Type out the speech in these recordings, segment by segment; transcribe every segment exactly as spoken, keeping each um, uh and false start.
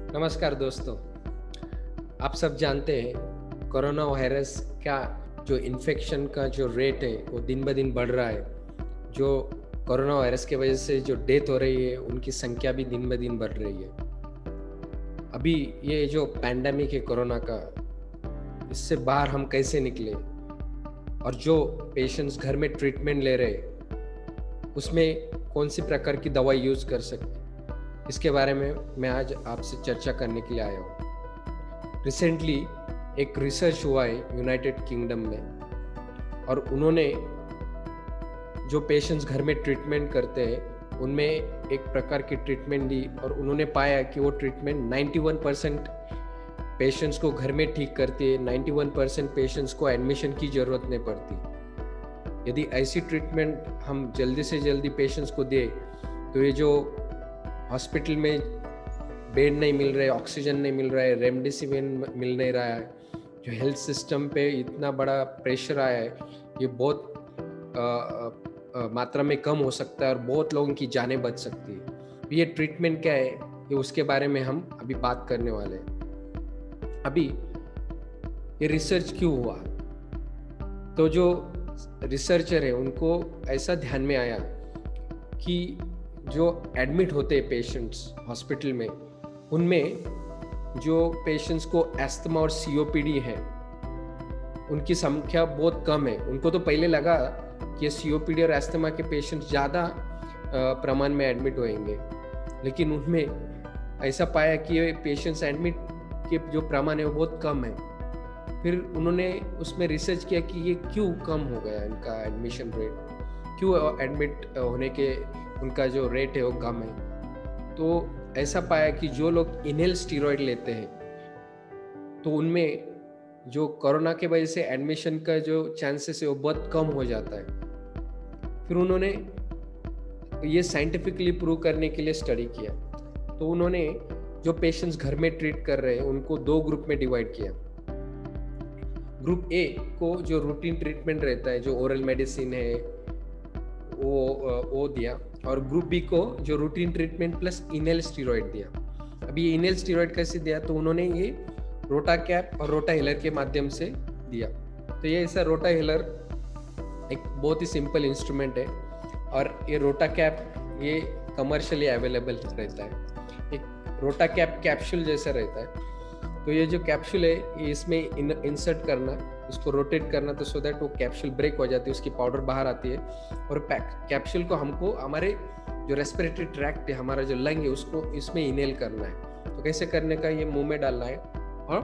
नमस्कार दोस्तों। आप सब जानते हैं कोरोना वायरस का जो इन्फेक्शन का जो रेट है वो दिन ब दिन बढ़ रहा है। जो कोरोना वायरस की वजह से जो डेथ हो रही है उनकी संख्या भी दिन ब दिन बढ़ रही है। अभी ये जो पैंडेमिक है कोरोना का, इससे बाहर हम कैसे निकले और जो पेशेंट्स घर में ट्रीटमेंट ले रहे हैं उसमें कौन सी प्रकार की दवाई यूज़ कर सकते हैं, इसके बारे में मैं आज आपसे चर्चा करने के लिए आया हूँ। रिसेंटली एक रिसर्च हुआ है यूनाइटेड किंगडम में, और उन्होंने जो पेशेंट्स घर में ट्रीटमेंट करते हैं उनमें एक प्रकार की ट्रीटमेंट दी, और उन्होंने पाया कि वो ट्रीटमेंट इक्यानवे परसेंट पेशेंट्स को घर में ठीक करती है, इक्यानवे परसेंट पेशेंट्स को एडमिशन की ज़रूरत नहीं पड़ती। यदि ऐसी ट्रीटमेंट हम जल्दी से जल्दी पेशेंट्स को दें तो ये जो हॉस्पिटल में बेड नहीं मिल रहे, ऑक्सीजन नहीं मिल रहा है, रेमडेसिविर मिल नहीं रहा है, जो हेल्थ सिस्टम पे इतना बड़ा प्रेशर आया है, ये बहुत आ, आ, मात्रा में कम हो सकता है और बहुत लोगों की जानें बच सकती है। ये ट्रीटमेंट क्या है, ये उसके बारे में हम अभी बात करने वाले हैं। अभी ये रिसर्च क्यों हुआ, तो जो रिसर्चर है उनको ऐसा ध्यान में आया कि जो एडमिट होते हैं पेशेंट्स हॉस्पिटल में, उनमें जो पेशेंट्स को एस्थमा और सीओपीडी है उनकी संख्या बहुत कम है। उनको तो पहले लगा कि सीओपीडी और एस्थमा के पेशेंट्स ज़्यादा प्रमाण में एडमिट होंगे, लेकिन उनमें ऐसा पाया कि ये पेशेंट्स एडमिट के जो प्रमाण है वो बहुत कम है। फिर उन्होंने उसमें रिसर्च किया कि ये क्यों कम हो गया, इनका एडमिशन रेट क्यों, एडमिट होने के उनका जो रेट है वो कम है। तो ऐसा पाया कि जो लोग इनहेल स्टीरॉयड लेते हैं तो उनमें जो कोरोना के वजह से एडमिशन का जो चांसेस है वो बहुत कम हो जाता है। फिर उन्होंने ये साइंटिफिकली प्रूव करने के लिए स्टडी किया, तो उन्होंने जो पेशेंट्स घर में ट्रीट कर रहे हैं उनको दो ग्रुप में डिवाइड किया। ग्रुप ए को जो रूटीन ट्रीटमेंट रहता है, जो ओरल मेडिसिन है वो वो दिया, और ग्रुप बी को जो routine treatment plus inhale steroid दिया। अभी ये इनहेल स्टीरॉयड कैसे दिया, तो उन्होंने ये रोटा कैप और रोटा हिलर के माध्यम से दिया। तो ये ऐसा रोटा हिलर एक बहुत ही सिंपल इंस्ट्रूमेंट है, और ये रोटा कैप ये कमर्शियली अवेलेबल रहता है। एक रोटा कैप कैप्सूल जैसा रहता है, तो ये जो कैप्सूल है ये इसमें इन, इंसर्ट करना, इसको रोटेट करना, तो सो दैट वो कैप्सूल ब्रेक हो जाती है, उसकी पाउडर बाहर आती है, और कैप्सूल को हमको हमारे जो रेस्पिरेटरी ट्रैक्ट है, हमारा जो लंग है, उसको इसमें इनहेल करना है। तो कैसे करने का, ये मुंह में डालना है और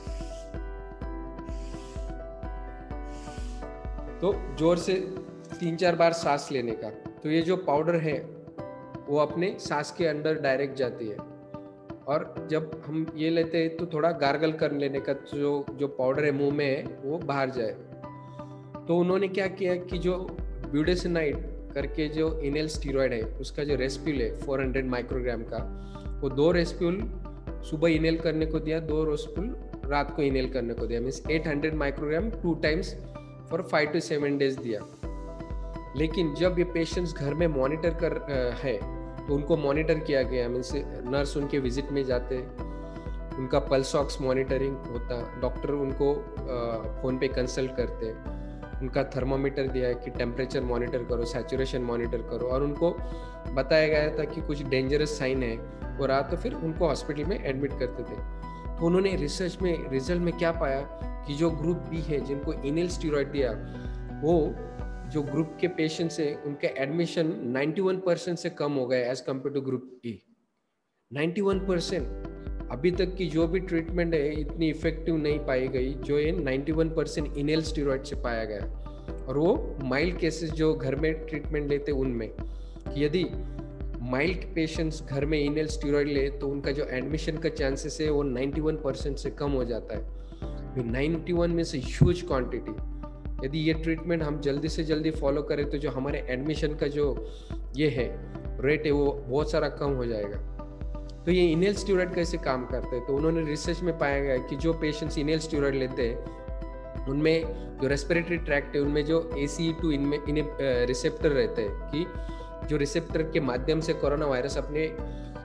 तो जोर से तीन चार बार सांस लेने का। तो ये जो पाउडर है वो अपने सांस के अंदर डायरेक्ट जाती है, और जब हम ये लेते हैं तो थोड़ा गार्गल कर लेने का, तो जो जो पाउडर है मुंह में है वो बाहर जाए। तो उन्होंने क्या किया कि जो ब्यूडेसिनाइड करके जो इनहेल स्टीरॉयड है उसका जो रेस्प्यूल है चार सौ माइक्रोग्राम का, वो दो रेस्प्यूल सुबह इनहेल करने को दिया, दो रेस्प्यूल रात को इनहेल करने को दिया, मीन्स आठ सौ microgram two times for five to seven days दिया। लेकिन जब ये पेशेंट्स घर में मॉनिटर कर है तो उनको मॉनिटर किया गया, मीन्स नर्स उनके विजिट में जाते, उनका पल्स ऑक्स मॉनिटरिंग होता, डॉक्टर उनको फ़ोन पे कंसल्ट करते, उनका थर्मोमीटर दिया है कि टेम्परेचर मॉनिटर करो, सैचुरेशन मॉनिटर करो, और उनको बताया गया था कि कुछ डेंजरस साइन है वो रहा तो फिर उनको हॉस्पिटल में एडमिट करते थे। तो उन्होंने रिसर्च में रिजल्ट में क्या पाया कि जो ग्रुप बी है जिनको इनहेल स्टीरॉयड दिया, वो जो ग्रुप के पेशेंट्स हैं उनके एडमिशन इक्यानवे परसेंट से कम हो गए as compared to group A. इक्यानवे परसेंट अभी तक की जो भी ट्रीटमेंट है इतनी इफेक्टिव नहीं पाई गई जो ये इक्यानवे परसेंट इनहेल स्टीरॉयड से पाया गया। और वो माइल्ड केसेस जो घर में ट्रीटमेंट लेते उनमें, कि यदि माइल्ड पेशेंट्स घर में इनहेल स्टीरॉयड ले तो उनका जो एडमिशन का चांसेस है वो इक्यानवे परसेंट से कम हो जाता है। इक्यानवे में से ह्यूज क्वांटिटी, यदि ये ट्रीटमेंट हम जल्दी से जल्दी फॉलो करें तो जो हमारे एडमिशन का जो ये है रेट है वो बहुत सारा कम हो जाएगा। तो ये इनहेल स्टीरॉयड कैसे काम करते हैं, तो उन्होंने रिसर्च में पाया गया कि जो पेशेंट्स इनहेल स्टीरॉयड लेते हैं उनमें जो रेस्पिरेटरी ट्रैक्ट है उनमें जो ए सी ई टू इनमें इन्हें रिसेप्टर रहते हैं, कि जो रिसेप्टर के माध्यम से कोरोना वायरस अपने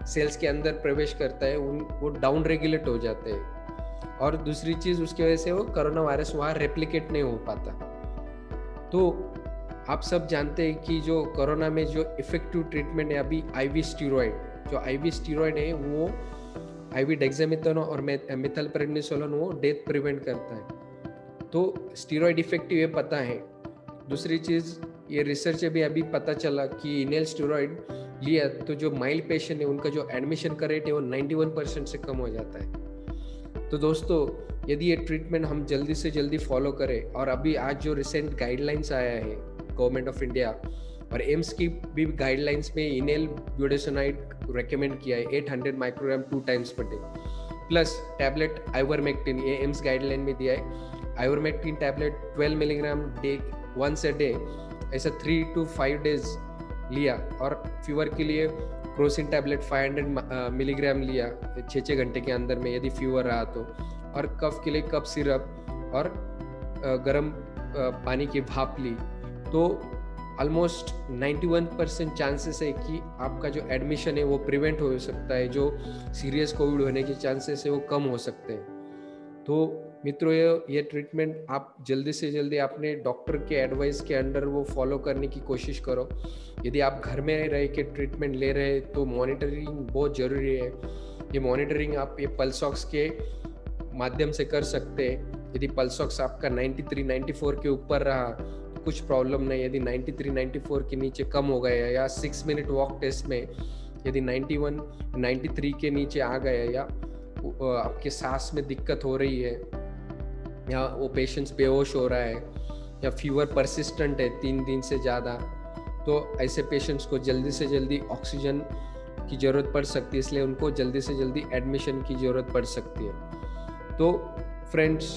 सेल्स के अंदर प्रवेश करता है उन वो डाउन रेगुलेट हो जाते हैं, और दूसरी चीज़ उसकी वजह से वो कोरोना वायरस वहाँ रेप्लिकेट नहीं हो पाता। तो आप सब जानते हैं कि जो कोरोना में जो इफेक्टिव ट्रीटमेंट है अभी आईवी स्टीरॉयड, जो आईवी स्टीरॉयड है वो आईवी डेक्सामेथासोन और मेथिलप्रेडनिसोलोन वो डेथ प्रिवेंट करता है। तो स्टीरॉयड इफेक्टिव है पता है। दूसरी चीज़ ये रिसर्च अभी अभी पता चला कि इनहेल स्टीरॉयड लिया तो जो माइल्ड पेशेंट है उनका जो एडमिशन का रेट है वो इक्यानवे परसेंट से कम हो जाता है। तो दोस्तों यदि ये ट्रीटमेंट हम जल्दी से जल्दी फॉलो करें, और अभी आज जो रिसेंट गाइडलाइंस आया है गवर्नमेंट ऑफ इंडिया और एम्स की भी गाइडलाइंस में इनहेल ब्यूडेसोनाइड रेकमेंड किया है आठ सौ microgram two times per day, plus tablet ivermectin, ये एम्स गाइडलाइन में दिया है। Ivermectin tablet twelve milligram day once a day, ऐसा थ्री टू फाइव डेज लिया, और फीवर के लिए क्रोसिन टैबलेट पाँच सौ मिलीग्राम लिया छः छः घंटे के अंदर में यदि फीवर रहा तो, और कफ के लिए कफ सिरप और गर्म पानी की भाप ली। तो ऑलमोस्ट इक्यानवे परसेंट चांसेस है कि आपका जो एडमिशन है वो प्रिवेंट हो सकता है, जो सीरियस कोविड होने के चांसेस है वो कम हो सकते हैं। तो मित्रों ये ये ट्रीटमेंट आप जल्दी से जल्दी अपने डॉक्टर के एडवाइस के अंडर वो फॉलो करने की कोशिश करो। यदि आप घर में रह के ट्रीटमेंट ले रहे हैं तो मॉनिटरिंग बहुत ज़रूरी है। ये मॉनिटरिंग आप ये पल्स ऑक्स के माध्यम से कर सकते हैं। यदि पल्स ऑक्स आपका तिरानवे चौरानवे के ऊपर रहा तो कुछ प्रॉब्लम नहीं, यदि तिरानवे चौरानवे के नीचे कम हो गया या सिक्स मिनट वॉक टेस्ट में यदि इक्यानवे तिरानवे के नीचे आ गया, या आपके सांस में दिक्कत हो रही है, या वो पेशेंट्स बेहोश हो रहा है, या फीवर परसिस्टेंट है तीन दिन से ज़्यादा, तो ऐसे पेशेंट्स को जल्दी से जल्दी ऑक्सीजन की ज़रूरत पड़ सकती है, इसलिए उनको जल्दी से जल्दी एडमिशन की ज़रूरत पड़ सकती है। तो फ्रेंड्स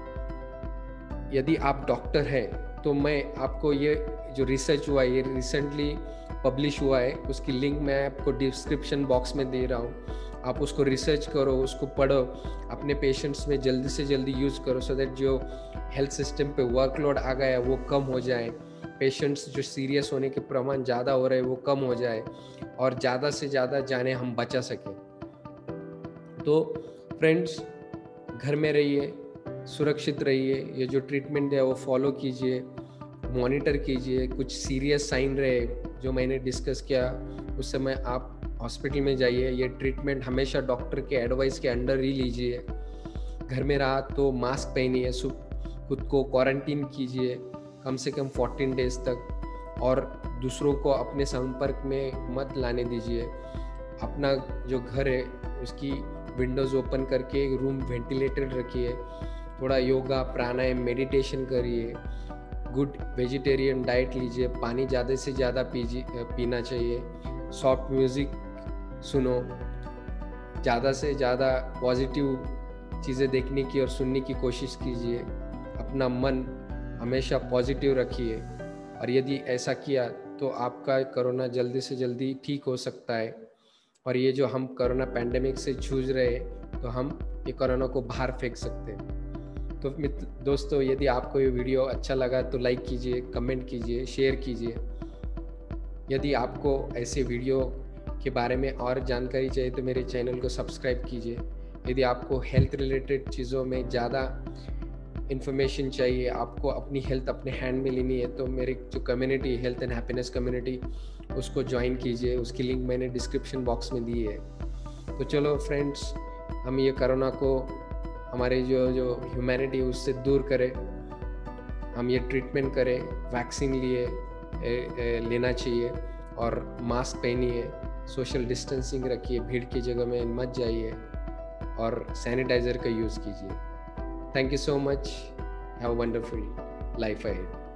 यदि आप डॉक्टर हैं तो मैं आपको ये जो रिसर्च हुआ है ये रिसेंटली पब्लिश हुआ है, उसकी लिंक मैं आपको डिस्क्रिप्शन बॉक्स में दे रहा हूँ। आप उसको रिसर्च करो, उसको पढ़ो, अपने पेशेंट्स में जल्दी से जल्दी यूज़ करो, सो दैट जो हेल्थ सिस्टम पे वर्कलोड आ गया वो कम हो जाए, पेशेंट्स जो सीरियस होने के प्रमाण ज़्यादा हो रहे हैं वो कम हो जाए, और ज़्यादा से ज़्यादा जाने हम बचा सकें। तो फ्रेंड्स घर में रहिए, सुरक्षित रहिए, ये जो ट्रीटमेंट है वो फॉलो कीजिए, मॉनिटर कीजिए। कुछ सीरियस साइन रहे जो मैंने डिस्कस किया उस समय आप हॉस्पिटल में जाइए। ये ट्रीटमेंट हमेशा डॉक्टर के एडवाइस के अंडर ही लीजिए। घर में रहा तो मास्क पहनिए, खुद को क्वारंटीन कीजिए कम से कम चौदह डेज तक, और दूसरों को अपने संपर्क में मत लाने दीजिए। अपना जो घर है उसकी विंडोज़ ओपन करके रूम वेंटिलेटेड रखिए, थोड़ा योगा प्राणायाम मेडिटेशन करिए, गुड वेजिटेरियन डाइट लीजिए, पानी ज़्यादा से ज़्यादा पीजिए पीना चाहिए, सॉफ्ट म्यूज़िक सुनो, ज़्यादा से ज़्यादा पॉजिटिव चीज़ें देखने की और सुनने की कोशिश कीजिए, अपना मन हमेशा पॉजिटिव रखिए, और यदि ऐसा किया तो आपका कोरोना जल्दी से जल्दी ठीक हो सकता है। और ये जो हम कोरोना पैंडेमिक से जूझ रहे हैं तो हम ये कोरोना को बाहर फेंक सकते हैं। तो मित्र दोस्तों यदि आपको ये वीडियो अच्छा लगा तो लाइक कीजिए, कमेंट कीजिए, शेयर कीजिए। यदि आपको ऐसे वीडियो के बारे में और जानकारी चाहिए तो मेरे चैनल को सब्सक्राइब कीजिए। यदि आपको हेल्थ रिलेटेड चीज़ों में ज़्यादा इन्फॉर्मेशन चाहिए, आपको अपनी हेल्थ अपने हैंड में लेनी है, तो मेरे जो community health and happiness community उसको ज्वाइन कीजिए, उसकी लिंक मैंने डिस्क्रिप्शन बॉक्स में दी है। तो चलो फ्रेंड्स, हम ये कोरोना को हमारे जो जो ह्यूमैनिटी उससे दूर करें, हम ये ट्रीटमेंट करें, वैक्सीन लिए ए, ए, लेना चाहिए, और मास्क पहनिए, सोशल डिस्टेंसिंग रखिए, भीड़ की जगह में मत जाइए, और सैनिटाइज़र का यूज़ कीजिए। Thank you so much. Have a wonderful life ahead.